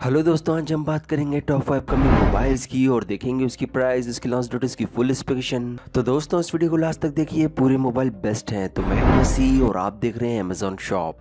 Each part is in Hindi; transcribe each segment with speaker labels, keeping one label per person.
Speaker 1: हेलो दोस्तों, आज हम बात करेंगे टॉप 5 अपकमिंग मोबाइल्स की और देखेंगे उसकी प्राइस, उसकी लॉन्च डेट, उसकी फुल स्पेसिफिकेशन। तो दोस्तों इस वीडियो को लास्ट तक देखिए, पूरे मोबाइल बेस्ट हैं। तो मैं हूं मसी और आप देख रहे हैं अमेजॉन शॉप।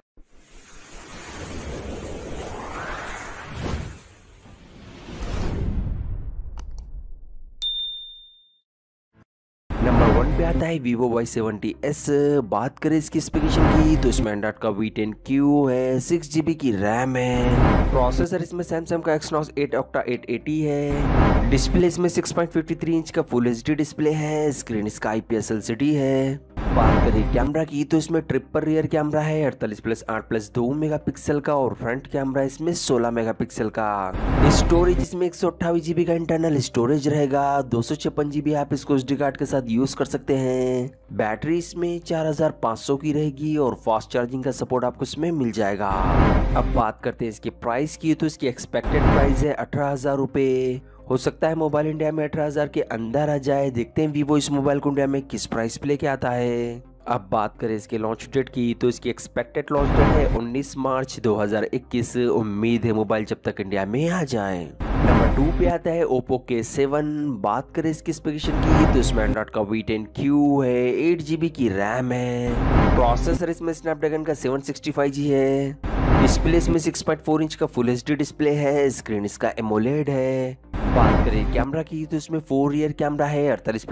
Speaker 1: नंबर 1 पे आता है Vivo Y70s। बात करें इसकी स्पेसिफिकेशन की तो इसमें एंड्रॉइड का V10Q है, 6GB की रैम है। प्रोसेसर इसमें सैमसंग का Exynos 8 Octa 880 है। डिस्प्ले इसमें 6.53 इंच का फुल एचडी डिस्प्ले है। स्क्रीन इसका IPS LCD है। बात करें कैमरा की तो इसमें ट्रिपल रियर कैमरा है 48+8+2 मेगापिक्सल का और फ्रंट कैमरा इसमें 16 मेगापिक्सल का। स्टोरेज इसमें 128GB का इंटरनल स्टोरेज रहेगा। 256GB आप इसको SD कार्ड के साथ यूज कर सकते हैं। बैटरी इसमें 4500 की रहेगी और फास्ट चार्जिंग का सपोर्ट आपको इसमें मिल जाएगा। अब बात करते हैं इसके प्राइस की तो इसकी एक्सपेक्टेड प्राइस है 18,000 रुपए। हो सकता है मोबाइल इंडिया में 18,000 के अंदर आ जाए। देखते हैं वीवो इस मोबाइल को इंडिया में किस प्राइस पे लेके आता है। अब बात करें इसके लॉन्च डेट की तो इसकी एक्सपेक्टेड लॉन्च डेट है 19 मार्च 2021। उम्मीद है मोबाइल जब तक इंडिया में आ जाए। नंबर 2 पे आता है Oppo K7। बात करें इसकी स्पेसिफिकेशन की तो इसमें एंड्रॉइड का V10Q है, 8GB की रैम है। प्रोसेसर इसमें स्नैपड्रैगन का 765G है। डिस्प्ले इसमें 6.4 इंच का फुल HD डिस्प्ले है। स्क्रीन इसका एमोलेड है। बात करें कैमरा की तो इसमें 4 रियर कैमरा है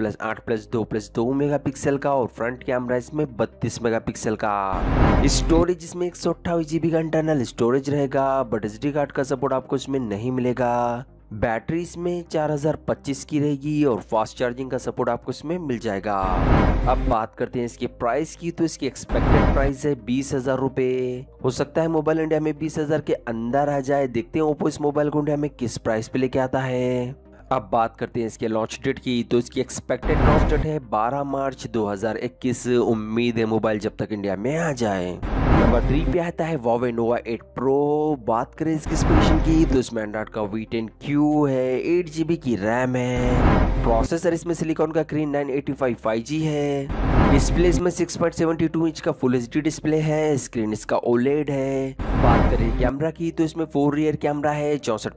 Speaker 1: 48+8+2+2 मेगापिक्सल का और फ्रंट कैमरा इसमें 32 मेगापिक्सल का। स्टोरेज इसमें 128GB का इंटरनल स्टोरेज रहेगा, बट SD कार्ड का सपोर्ट आपको इसमें नहीं मिलेगा। बैटरी इसमें 4025 की रहेगी और फास्ट चार्जिंग का सपोर्ट आपको इसमें मिल जाएगा। अब बात करते हैं इसके प्राइस की तो इसकी एक्सपेक्टेड प्राइस है 20,000 रुपए। हो सकता है मोबाइल इंडिया में 20,000 के अंदर आ जाए। देखते हैं ओप्पो इस मोबाइल को इंडिया में किस प्राइस पे लेके आता है। अब बात करते हैं इसके लॉन्च डेट की तो इसकी एक्सपेक्टेड लॉन्च डेट है 12 मार्च 2021। उम्मीद है मोबाइल जब तक इंडिया में आ जाए। नंबर 3 पे आता है Huawei Nova 8 Pro। बात करें इसकी स्पेसिफिकेशन की तो इसमें एंड्रॉइड का V10Q है, 8GB की रैम है। प्रोसेसर इसमें सिलिकॉन का Kirin 985 5G है। डिस्प्ले इसमें 6.72 इंच का फुल HD डिस्प्ले है। स्क्रीन इसका OLED है। बात करें कैमरा की तो इसमें 4 रियर कैमरा है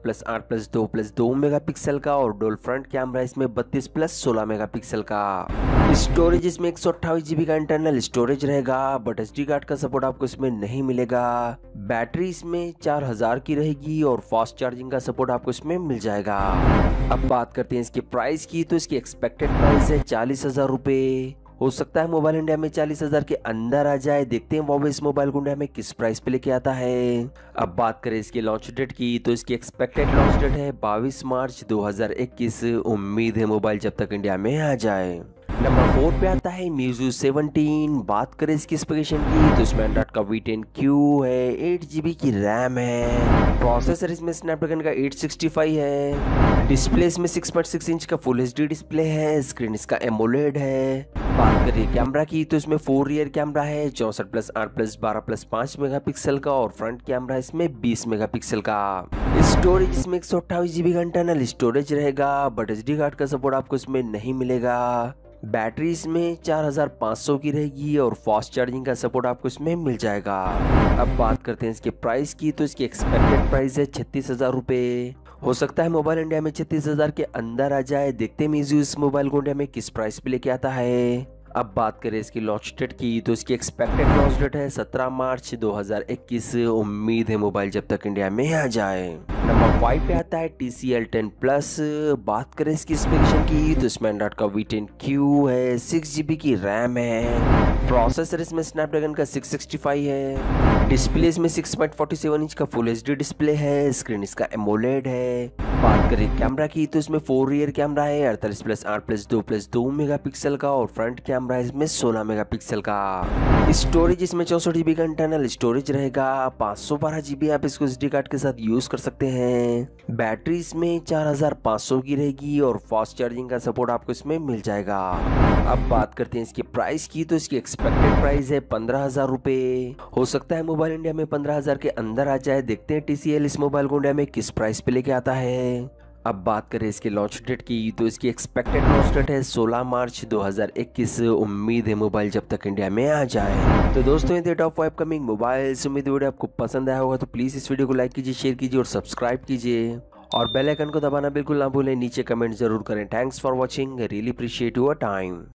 Speaker 1: 64+8+2+2 मेगापिक्सल का और डोल फ्रंट कैमरा इसमें 32+16 मेगापिक्सल का। स्टोरेज इसमें 128GB का इंटरनल स्टोरेज रहेगा, बट SD कार्ड का सपोर्ट आपको इसमें नहीं मिलेगा। बैटरी इसमें 4000 की रहेगी और फास्ट चार्जिंग का सपोर्ट आपको इसमें मिल जाएगा। अब बात करते हैं इसके प्राइस की तो इसकी एक्सपेक्टेड प्राइस है 40,000 रुपए। हो सकता है मोबाइल इंडिया में 40,000 के अंदर आ जाए। देखते हैं वो इस मोबाइल को इंडिया में किस प्राइस पे लेके आता है। अब बात करें इसकी लॉन्च डेट की तो इसकी एक्सपेक्टेड लॉन्च डेट है 22 मार्च 2021। उम्मीद है मोबाइल जब तक इंडिया में आ जाए। नंबर 4 पे आता है Meizu 17। बात करें इसकी स्पेसिफिकेशन की तो इसमें एंड्रॉइड का V10Q है, 8GB की रैम है। प्रोसेसर इसमें स्नैपड्रैगन का 865 है। डिस्प्ले इसमें 6.6 इंच का फुल HD डिस्प्ले है। स्क्रीन इसका एमोलेड है। बात करें कैमरा की तो इसमें 4 रियर कैमरा है 64+8+12+5 मेगापिक्सल का और फ्रंट कैमरा इसमें 20 मेगापिक्सल का। स्टोरेज इसमें 128GB का इंटरनल स्टोरेज रहेगा, बट SD कार्ड का सपोर्ट आपको इसमें नहीं मिलेगा। बैटरी इसमें 4500 की रहेगी और फास्ट चार्जिंग का सपोर्ट आपको इसमें मिल जाएगा। अब बात करते हैं इसके प्राइस की तो इसकी एक्सपेक्टेड प्राइस है 36,000 रुपए। हो सकता है मोबाइल इंडिया में 36,000 के अंदर आ जाए। देखते हैं Meizu इस मोबाइल को इंडिया में किस प्राइस पे लेके आता है। अब बात करें इसकी लॉन्च डेट की तो इसकी एक्सपेक्टेड लॉन्च डेट है 17 मार्च 2021। उम्मीद है मोबाइल जब तक इंडिया में आ जाए। नंबर 5 पे आता है TCL 10 Plus। बात करें इसकी स्पेसिफिकेशन की तो इसमें एंड्रॉइड का V10Q है, 6GB की रैम है। प्रोसेसर इसमें स्नैपड्रैगन का 665 है। डिस्प्ले इसमें 6.47 इंच का फुल HD डिस्प्ले है। स्क्रीन इसका एमोलेड है। बात करें कैमरा की तो इसमें 4 रियर कैमरा है 48+8+2+2 मेगापिक्सल का और फ्रंट कैमरा इसमें 16 मेगापिक्सल का। स्टोरेज इसमें 64GB का इंटरनल स्टोरेज रहेगा। 512GB आप इसको SD कार्ड के साथ यूज कर सकते हैं। बैटरी इसमें 4500 की रहेगी और फास्ट चार्जिंग का सपोर्ट आपको इसमें मिल जाएगा। अब बात करते हैं इसके प्राइस की तो इसकी एक्सपेक्टेड प्राइस है 15,000 रुपए। हो सकता है मोबाइल इंडिया में 15,000 के अंदर आ जाए। देखते हैं TCL इस मोबाइल को इंडिया में किस प्राइस पे लेके आता है। अब बात करें इसके लॉन्च डेट की, तो इसकी एक्सपेक्टेड लॉन्च डेट है 16 मार्च 2021। उम्मीद है मोबाइल जब तक इंडिया में आ जाए। तो दोस्तों ये टॉप 5 अपकमिंग मोबाइल्स, उम्मीद वीडियो आपको पसंद आया होगा, तो प्लीज़ इस वीडियो को लाइक कीजिए, शेयर कीजिए और सब्सक्राइब कीजिए और बेल आइकन को दबाना बिल्कुल ना भूलें। नीचे कमेंट जरूर करें। Thanks for watching, really appreciate your time.